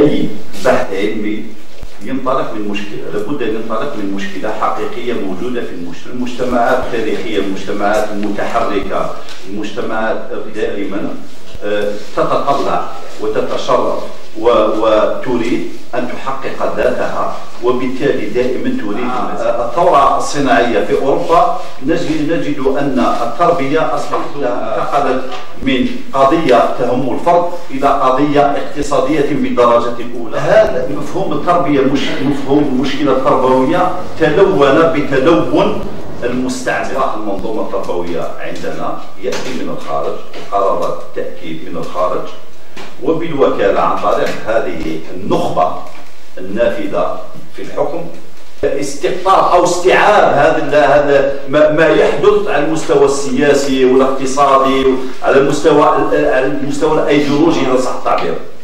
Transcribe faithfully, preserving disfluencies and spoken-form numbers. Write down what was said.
أي بحث علمي ينطلق من مشكلة، لابد أن ينطلق من مشكلة حقيقية موجودة في المجتمع. المجتمعات التاريخية، المجتمعات المتحركة، المجتمعات دائما تتطلع وتتشرف وتريد أن تحقق ذاتها، وبالتالي دائما تريد الثورة الصناعية في أوروبا. نجد, نجد أن التربية أصبحت انتقلت من قضية تهم الفرد إلى قضية اقتصادية بالدرجة الأولى. هذا مفهوم التربية، مش مفهوم المشكلة التربوية، تلون بتلون المستعمرة. المنظومة التربوية عندنا يأتي من الخارج، قرارات تأتي من الخارج، وبالوكالة عن طريق هذه النخبة النافذة في الحكم استقطاب أو استيعاب هذا هذا ما يحدث على المستوى السياسي والاقتصادي، على المستوى على المستوى الأيديولوجي إذا صح التعبير.